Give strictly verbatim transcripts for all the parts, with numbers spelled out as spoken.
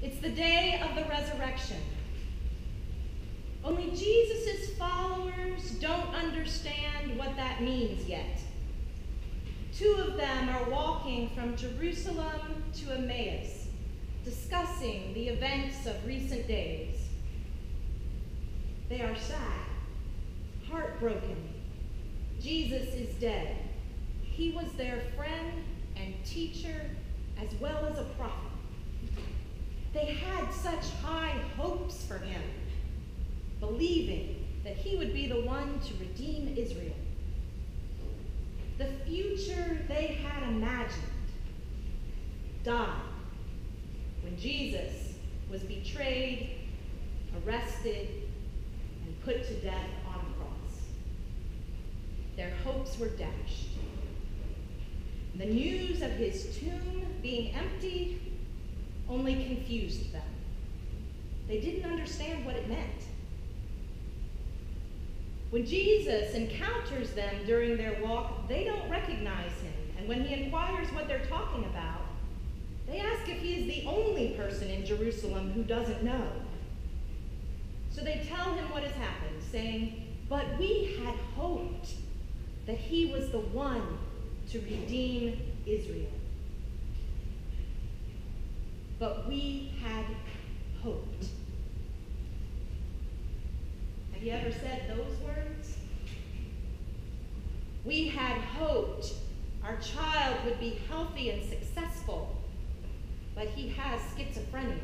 It's the day of the resurrection. Only Jesus' followers don't understand what that means yet. Two of them are walking from Jerusalem to Emmaus, discussing the events of recent days. They are sad, heartbroken. Jesus is dead. He was their friend and teacher as well as a prophet. They had such high hopes for him, believing that he would be the one to redeem Israel. The future they had imagined died when Jesus was betrayed, arrested, and put to death on a cross. Their hopes were dashed. The news of his tomb being empty only confused them. They didn't understand what it meant. When Jesus encounters them during their walk, they don't recognize him. And when he inquires what they're talking about, they ask if he is the only person in Jerusalem who doesn't know. So they tell him what has happened, saying, "But we had hoped that he was the one to redeem Israel." But we had hoped. Have you ever said those words? We had hoped our child would be healthy and successful, but he has schizophrenia.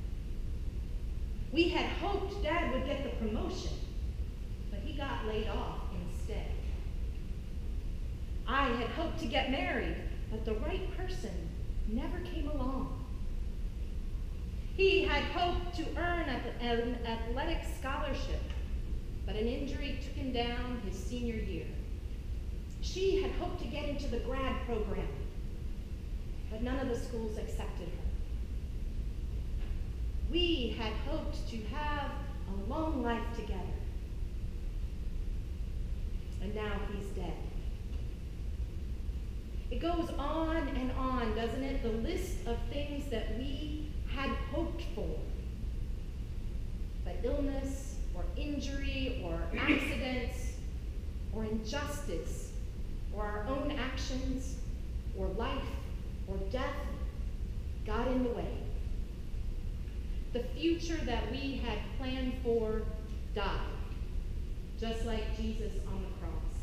We had hoped Dad would get the promotion, but he got laid off instead. I had hoped to get married, but the right person never came along. He had hoped to earn an athletic scholarship, but an injury took him down his senior year. She had hoped to get into the grad program, but none of the schools accepted her. We had hoped to have a long life together, and now he's dead. It goes on and on, doesn't it? The list of things that we had hoped for. But illness, or injury, or accidents, or injustice, or our own actions, or life, or death got in the way. The future that we had planned for died, just like Jesus on the cross.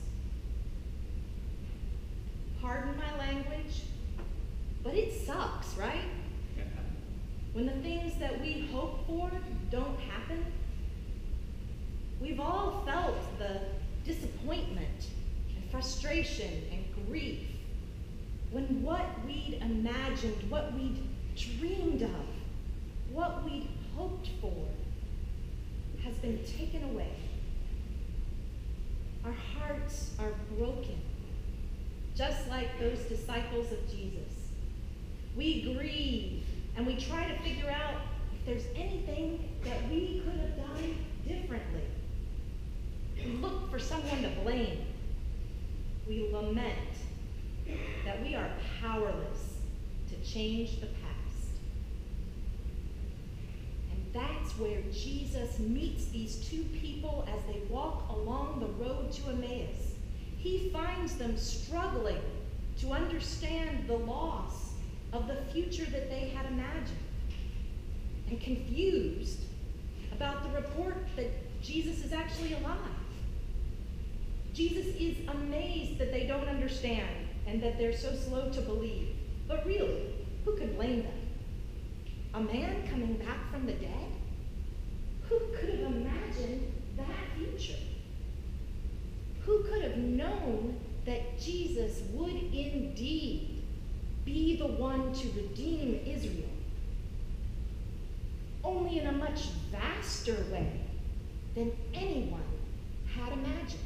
Pardon my language, but it sucks, right? When the things that we hope for don't happen. We've all felt the disappointment and frustration and grief when what we'd imagined, what we'd dreamed of, what we'd hoped for has been taken away. Our hearts are broken, just like those disciples of Jesus. We grieve and we try to figure out if there's anything that we could have done differently. We look for someone to blame. We lament that we are powerless to change the past. And that's where Jesus meets these two people as they walk along the road to Emmaus. He finds them struggling to understand the loss of the future that they had imagined, and confused about the report that Jesus is actually alive. Jesus is amazed that they don't understand and that they're so slow to believe. But really, who could blame them? A man coming back from the dead? Who could have imagined that future? Who could have known that Jesus would indeed be the one to redeem Israel? Only in a much vaster way than anyone had imagined.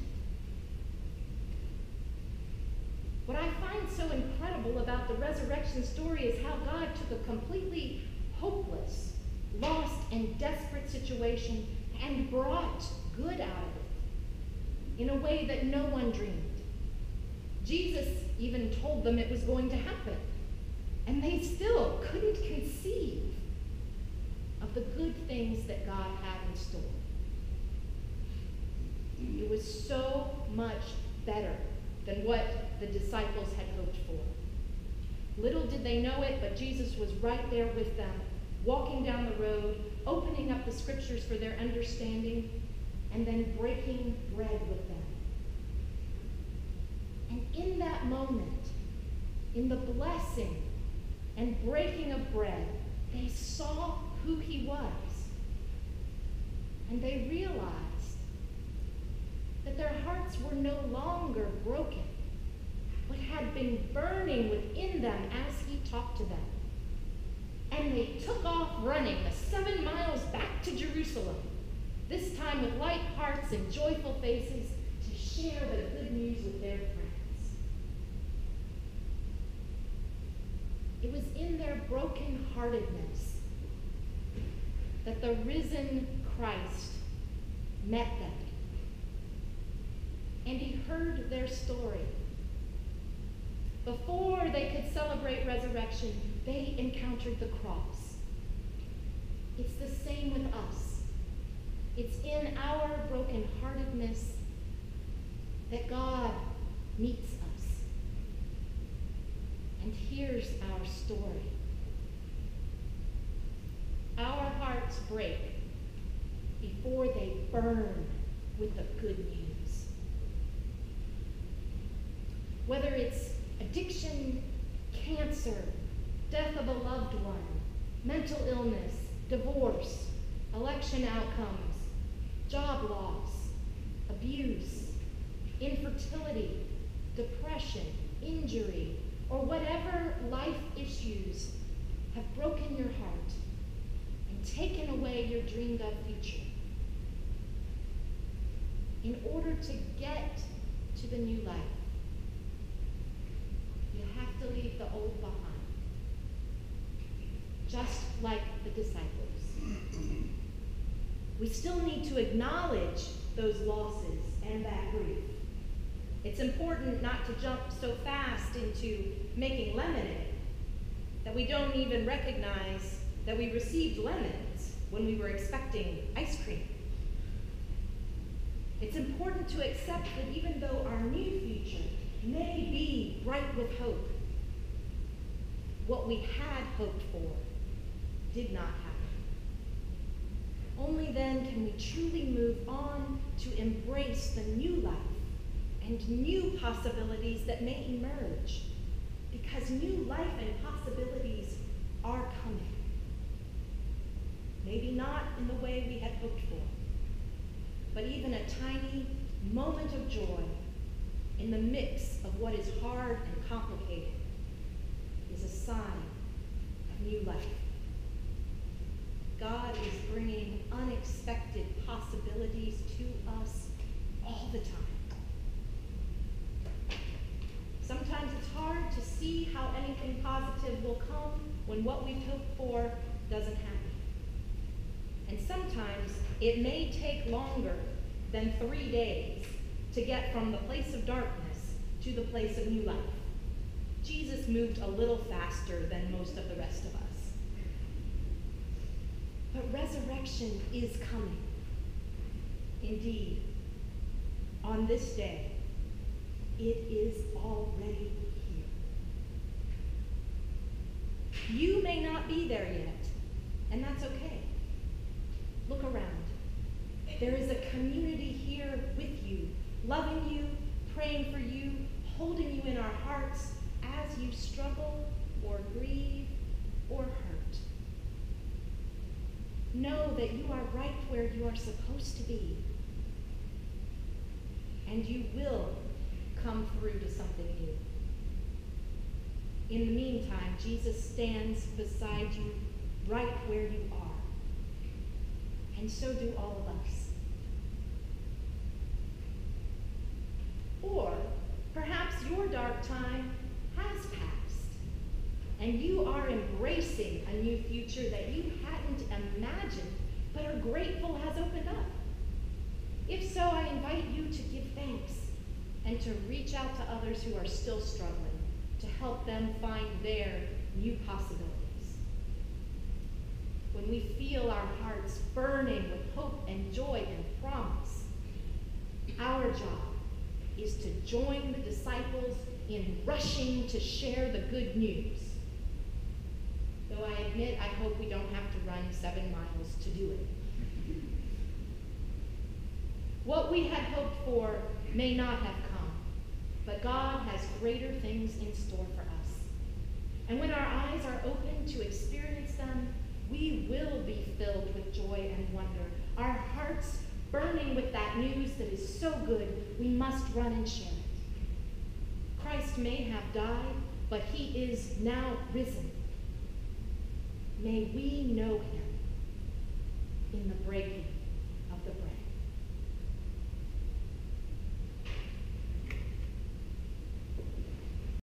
What I find so incredible about the resurrection story is how God took a completely hopeless, lost, and desperate situation and brought good out of it in a way that no one dreamed. Jesus even told them it was going to happen, and they still couldn't conceive story. It was so much better than what the disciples had hoped for. Little did they know it, but Jesus was right there with them, walking down the road, opening up the scriptures for their understanding, and then breaking bread with them. And in that moment, in the blessing and breaking of bread, they saw who he was. And they realized that their hearts were no longer broken, but had been burning within them as he talked to them. And they took off running the seven miles back to Jerusalem, this time with light hearts and joyful faces, to share the good news with their friends. It was in their brokenheartedness that the risen Christ met them. And he heard their story. Before they could celebrate resurrection, they encountered the cross. It's the same with us. It's in our brokenheartedness that God meets us and hears our story. Our hearts break before they burn with the good news. Whether it's addiction, cancer, death of a loved one, mental illness, divorce, election outcomes, job loss, abuse, infertility, depression, injury, or whatever life issues have broken your heart and taken away your dreamed of future. In order to get to the new life, you have to leave the old behind, just like the disciples. We still need to acknowledge those losses and that grief. It's important not to jump so fast into making lemonade that we don't even recognize that we received lemons when we were expecting ice cream. It's important to accept that even though our new future may be bright with hope, what we had hoped for did not happen. Only then can we truly move on to embrace the new life and new possibilities that may emerge, because new life and possibilities are coming. Maybe not in the way we had hoped for, but even a tiny moment of joy in the mix of what is hard and complicated is a sign of new life. God is bringing unexpected possibilities to us all the time. Sometimes it's hard to see how anything positive will come when what we've hoped for doesn't happen. And sometimes it may take longer than three days to get from the place of darkness to the place of new life. Jesus moved a little faster than most of the rest of us. But resurrection is coming. Indeed, on this day, it is already here. You may not be there yet, and that's okay. Look around. There is a community here with you, loving you, praying for you, holding you in our hearts as you struggle or grieve or hurt. Know that you are right where you are supposed to be, and you will come through to something new. In the meantime, Jesus stands beside you right where you are, and so do all of us. Or perhaps your dark time has passed, and you are embracing a new future that you hadn't imagined, but are grateful has opened up. If so, I invite you to give thanks and to reach out to others who are still struggling, to help them find their new possibilities. When we feel our hearts hearts burning with hope and joy and promise. Our job is to join the disciples in rushing to share the good news. Though I admit I hope we don't have to run seven miles to do it. What we had hoped for may not have come, but God has greater things in store for us. And when our eyes are open to experience them, we will be filled with joy and wonder. Our hearts burning with that news that is so good, we must run and share it. Christ may have died, but he is now risen. May we know him in the breaking of the bread.